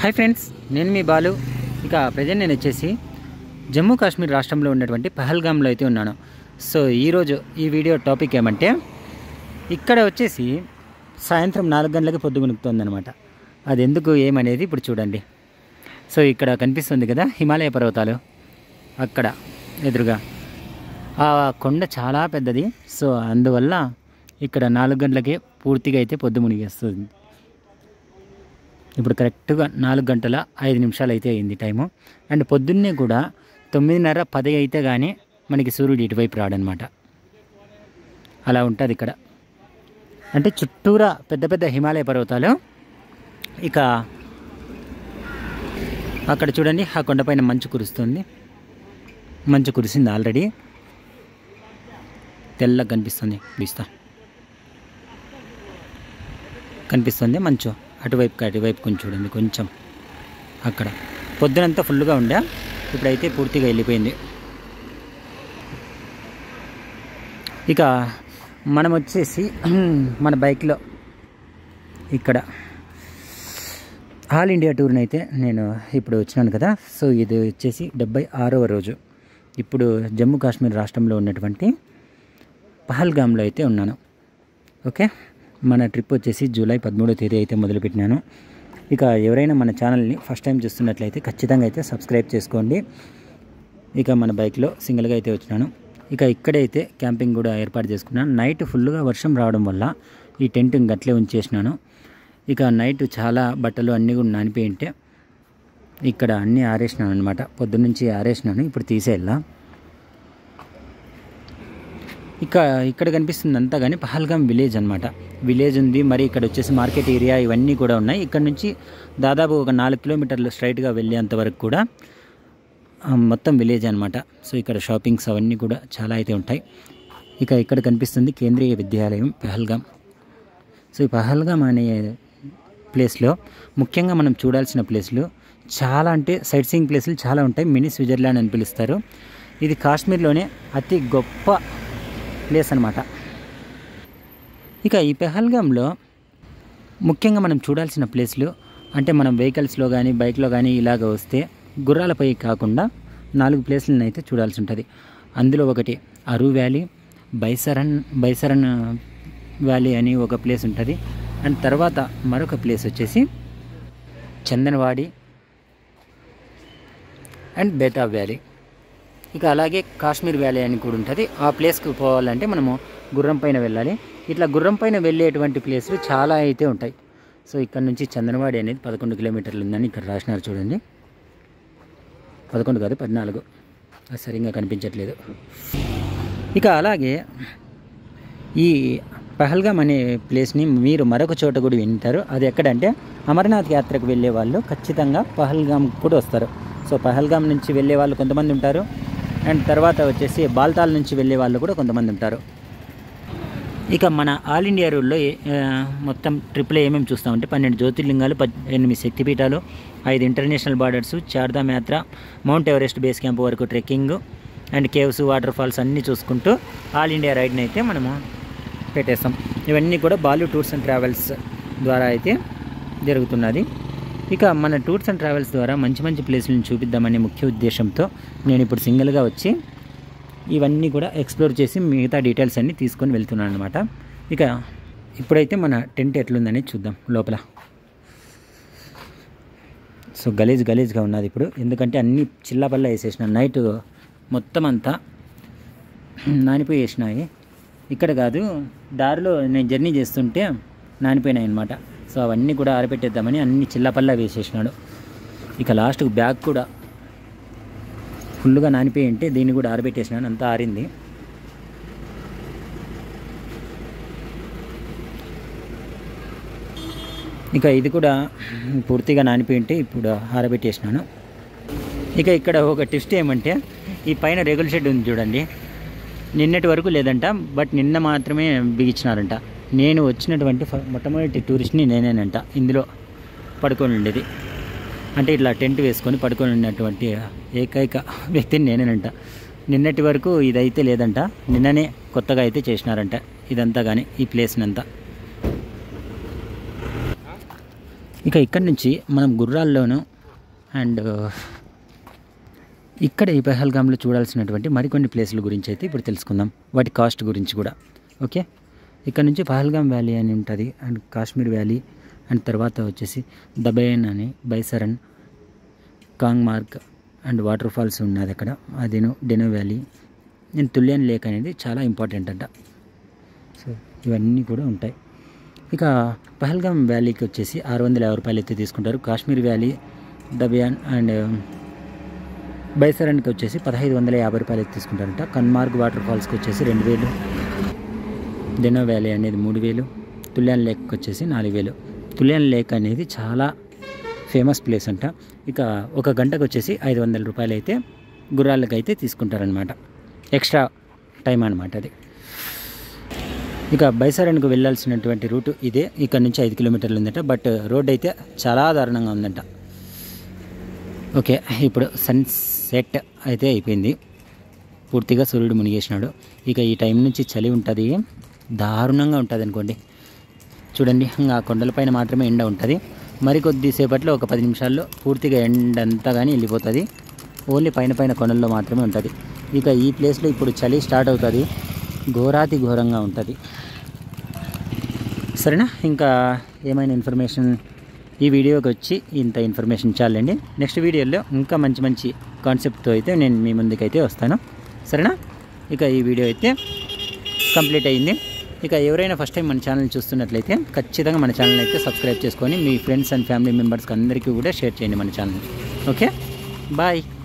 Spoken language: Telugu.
హాయ్ ఫ్రెండ్స్, నేను మీ బాలు. ఇక ప్రజెంట్ నేను వచ్చేసి జమ్మూ కాశ్మీర్ రాష్ట్రంలో ఉన్నటువంటి పహల్గామ్లో అయితే ఉన్నాను. సో ఈరోజు ఈ వీడియో టాపిక్ ఏమంటే, ఇక్కడ వచ్చేసి సాయంత్రం 4 గంటలకి పొద్దుగునుకుతుందనమాట. అది ఎందుకు ఏమనేది ఇప్పుడు చూడండి. సో ఇక్కడ కనిపిస్తుంది కదా హిమాలయ పర్వతాలు, అక్కడ ఎదురుగా ఆ కొండ చాలా పెద్దది. సో అందువల్ల ఇక్కడ 4 గంటలకే పూర్తిగా అయితే పొద్దు మునిగేస్తుంది. ఇప్పుడు కరెక్ట్గా 4 గంటల 5 నిమిషాలు అయితే అయింది టైము. అండ్ పొద్దున్నే కూడా 9:30, 10 అయితే కానీ మనకి సూర్యుడు ఇటువైపు రాడనమాట. అలా ఉంటుంది ఇక్కడ. అంటే చుట్టూరా పెద్ద పెద్ద హిమాలయ పర్వతాలు. ఇక అక్కడ చూడండి, ఆ కొండపైన మంచు కురుస్తుంది. మంచు కురిసింది ఆల్రెడీ, తెల్లగా కనిపిస్తుంది. కనిపిస్తుంది మంచు. అటువైపు కొంచెం చూడండి, కొంచెం అక్కడ పొద్దునంతా ఫుల్గా ఉండే, ఇప్పుడైతే పూర్తిగా వెళ్ళిపోయింది. ఇక మనం వచ్చేసి మన బైక్లో ఇక్కడ ఆల్ ఇండియా టూర్ని అయితే నేను ఇప్పుడు వచ్చినాను కదా. సో ఇది వచ్చేసి 76వ రోజు. ఇప్పుడు జమ్మూ కాశ్మీర్ రాష్ట్రంలో ఉన్నటువంటి పహల్గామ్లో అయితే ఉన్నాను. ఓకే, మన ట్రిప్ వచ్చేసి జూలై 13వ తేదీ అయితే మొదలుపెట్టినాను. ఇక ఎవరైనా మన ఛానల్ని ఫస్ట్ టైం చూస్తున్నట్లయితే ఖచ్చితంగా అయితే సబ్స్క్రైబ్ చేసుకోండి. ఇక మన బైక్లో సింగిల్గా అయితే వచ్చినాను. ఇక ఇక్కడైతే క్యాంపింగ్ కూడా ఏర్పాటు చేసుకున్నాను. నైట్ ఫుల్గా వర్షం రావడం వల్ల ఈ టెంట్ గట్లే ఉంచేసినాను. ఇక నైట్ చాలా బట్టలు అన్నీ కూడా నానిపోయి ఉంటే ఇక్కడ అన్నీ ఆరేసినాను అనమాట. పొద్దున్నుంచి ఆరేసినాను, ఇప్పుడు తీసేయాలా. ఇక్కడ కనిపిస్తుంది అంతా కానీ పహల్గామ్ విలేజ్ అనమాట. విలేజ్ ఉంది, మరి ఇక్కడ వచ్చేసి మార్కెట్ ఏరియా ఇవన్నీ కూడా ఉన్నాయి. ఇక్కడ నుంచి దాదాపు ఒక 4 కిలోమీటర్లు స్ట్రైట్గా వెళ్ళేంత వరకు కూడా మొత్తం విలేజ్ అనమాట. సో ఇక్కడ షాపింగ్స్ అవన్నీ కూడా చాలా అయితే ఉంటాయి. ఇక్కడ కనిపిస్తుంది కేంద్రీయ విద్యాలయం పహల్గామ్. సో ఈ పహల్గామ్ అనే ప్లేస్లో ముఖ్యంగా మనం చూడాల్సిన ప్లేస్లు చాలా, అంటే సైట్ సీయింగ్ ప్లేసులు చాలా ఉంటాయి. మినీ స్విట్జర్లాండ్ అని పిలుస్తారు. ఇది కాశ్మీర్లోనే అతి గొప్ప ప్లేస్ అనమాట. ఇక ఈ పహల్గామ్లో ముఖ్యంగా మనం చూడాల్సిన ప్లేస్లు అంటే, మనం వెహికల్స్లో కానీ బైక్లో కానీ ఇలాగ వస్తే గుర్రాలపై కాకుండా 4 ప్లేస్లను అయితే చూడాల్సి ఉంటుంది. అందులో ఒకటి అరు వ్యాలీ, బైసరన్ వ్యాలీ అని ఒక ప్లేస్ ఉంటుంది. అండ్ తర్వాత మరొక ప్లేస్ వచ్చేసి చందన్వాడి అండ్ బేతాబ్ వ్యాలీ. ఇక అలాగే కాశ్మీర్ వ్యాలీ అని కూడా ఉంటుంది. ఆ ప్లేస్కి పోవాలంటే మనము గుర్రం పైన వెళ్ళాలి. ఇట్లా గుర్రం పైన వెళ్ళేటువంటి ప్లేసులు చాలా అయితే ఉంటాయి. సో ఇక్కడ నుంచి చందన్వాడి అనేది 11 కిలోమీటర్లు ఉందని ఇక్కడ రాసినారు చూడండి. 11 కాదు, 14. అది సరిగ్గా కనిపించట్లేదు. ఇక అలాగే ఈ పహల్గామ్ అనే ప్లేస్ని మీరు మరొక చోట కూడా వింటారు. అది ఎక్కడంటే, అమర్నాథ్ యాత్రకు వెళ్ళే వాళ్ళు ఖచ్చితంగా పహల్గామ్ కూడా వస్తారు. సో పహల్గామ్ నుంచి వెళ్ళే వాళ్ళు కొంతమంది ఉంటారు. అండ్ తర్వాత వచ్చేసి బాల్తాల్ నుంచి వెళ్ళే వాళ్ళు కూడా కొంతమంది ఉంటారు. ఇక మన ఆల్ ఇండియా రూల్లో మొత్తం ట్రిప్లో ఏమేమి చూస్తామంటే 12 జ్యోతిర్లింగాలు, 8 శక్తిపీఠాలు, 5 ఇంటర్నేషనల్ బార్డర్స్, చార్ధామ్ యాత్ర, మౌంట్ ఎవరెస్ట్ బేస్ క్యాంప్ వరకు trekking and caves, water falls అన్నీ చూసుకుంటూ ఆల్ ఇండియా రైడ్ని అయితే మనము పెట్టేస్తాం. ఇవన్నీ కూడా బాలు టూర్స్ అండ్ ట్రావెల్స్ ద్వారా అయితే జరుగుతున్నది. ఇక మన టూర్స్ అండ్ ట్రావెల్స్ ద్వారా మంచి మంచి ప్లేసులను చూపిద్దామనే ముఖ్య ఉద్దేశంతో నేను ఇప్పుడు సింగిల్గా వచ్చి ఇవన్నీ కూడా ఎక్స్ప్లోర్ చేసి మిగతా డీటెయిల్స్ అన్నీ తీసుకొని వెళ్తున్నాను అనమాట. ఇక ఇప్పుడైతే మన టెంట్ ఎట్లుందని చూద్దాం లోపల. సో గలీజ్గా ఉన్నది ఇప్పుడు, ఎందుకంటే అన్నీ చిల్లపల్ల వేసేసినాను. నైట్ మొత్తం అంతా నానిపోయి వేసినాయి. ఇక్కడ కాదు, దారిలో నేను జర్నీ చేస్తుంటే నానిపోయినాయి అనమాట. సో అవన్నీ కూడా ఆరబెట్టేద్దామని అన్ని చిల్లపల్లా వేసేసినాడు. ఇక లాస్ట్కు బ్యాగ్ కూడా ఫుల్గా నానిపోయి ఉంటే దీన్ని కూడా ఆరబెట్టేసినాను, అంతా ఆరింది. ఇక ఇది కూడా పూర్తిగా నానిపోయి ఉంటే ఇప్పుడు ఆరబెట్టేసినాను. ఇక ఇక్కడ ఒక ట్విస్ట్ ఏమంటే, ఈ పైన రేగుల షెడ్ ఉంది చూడండి, నిన్నటి వరకు లేదంట, బట్ నిన్న మాత్రమే బిగించినారంట. నేను వచ్చినటువంటి మొట్టమొదటి టూరిస్ట్ని నేనేనంట ఇందులో పడుకొని ఉండేది. అంటే ఇట్లా టెంట్ వేసుకొని పడుకొని ఉన్నటువంటి ఏకైక వ్యక్తిని నేనేనంట. నిన్నటి వరకు ఇదైతే లేదంట, నిన్ననే కొత్తగా అయితే చేసినారంట ఇదంతా కానీ, ఈ ప్లేస్నంతా. ఇక ఇక్కడి నుంచి మనం గుర్రాల్లోనూ అండ్ ఇక్కడ ఈ పహల్గామ్లో చూడాల్సినటువంటి మరికొన్ని ప్లేసుల గురించి అయితే ఇప్పుడు తెలుసుకుందాం, వాటి కాస్ట్ గురించి కూడా. ఓకే, ఇక్కడ నుంచి పహల్గామ్ వ్యాలీ అని ఉంటుంది అండ్ కాశ్మీర్ వ్యాలీ అండ్ తర్వాత వచ్చేసి దబైన్ అని Baisaran Kangmarg and water falls ఉన్నది అక్కడ, అదేను Deno valley and Tulian lake అనేది చాలా ఇంపార్టెంట్ అంట. సో ఇవన్నీ కూడా ఉంటాయి. ఇక పహల్గామ్ వ్యాలీకి వచ్చేసి 650 రూపాయలు అయితే తీసుకుంటారు. కాశ్మీర్ వ్యాలీ దబయాన్ అండ్ బైసరన్కి వచ్చేసి 1550 రూపాయలు అయితే తీసుకుంటారంట. కన్మార్గ్ వాటర్ ఫాల్స్కి వచ్చేసి 2000, డెనో వ్యాలీ అనేది 3000, తులియన్ లేక్కి వచ్చేసి 4000. తులియన్ లేక్ అనేది చాలా ఫేమస్ ప్లేస్ అంట. ఇక 1 గంటకు వచ్చేసి 500 రూపాయలు అయితే గుర్రాలకు అయితే తీసుకుంటారనమాట, ఎక్స్ట్రా టైం అనమాట అది. ఇక బైసరన్కు వెళ్ళాల్సినటువంటి రూట్ ఇదే, ఇక్కడ నుంచి 5 కిలోమీటర్లు ఉందట, బట్ రోడ్ అయితే చాలా దారుణంగా ఉందంట. ఓకే, ఇప్పుడు సన్సెట్ అయితే అయిపోయింది, పూర్తిగా సూర్యుడు మునిగేసినాడు. ఇక ఈ టైం నుంచి చలి ఉంటుంది, దారుణంగా ఉంటుంది అనుకోండి. చూడండి, ఇంకా కొండలపైన మాత్రమే ఎండ ఉంటుంది, మరికొద్దిసేపట్లో ఒక 10 నిమిషాల్లో పూర్తిగా ఎండ అంతా కానీ వెళ్ళిపోతుంది, ఓన్లీ పైన కొండల్లో మాత్రమే ఉంటుంది. ఇక ఈ ప్లేస్లో ఇప్పుడు చలి స్టార్ట్ అవుతుంది, ఘోరాతి ఘోరంగా ఉంటుంది. సరేనా, ఇంకా ఏమైనా ఇన్ఫర్మేషన్ ఈ వీడియోకి వచ్చి ఇంత ఇన్ఫర్మేషన్ చాలండి. నెక్స్ట్ వీడియోలో ఇంకా మంచి కాన్సెప్ట్తో అయితే నేను మీ ముందుకైతే వస్తాను. సరేనా, ఇక ఈ వీడియో అయితే కంప్లీట్ అయ్యింది. ఇక ఎవరైనా ఫస్ట్ టైం మన ఛానల్ చూస్తున్నట్లయితే ఖచ్చితంగా మన ఛానల్ అయితే సబ్స్క్రైబ్ చేసుకొని మీ ఫ్రెండ్స్ అండ్ ఫ్యామిలీ మెంబర్స్కి అందరికీ కూడా షేర్ చేయండి మన ఛానల్. Okay, bye.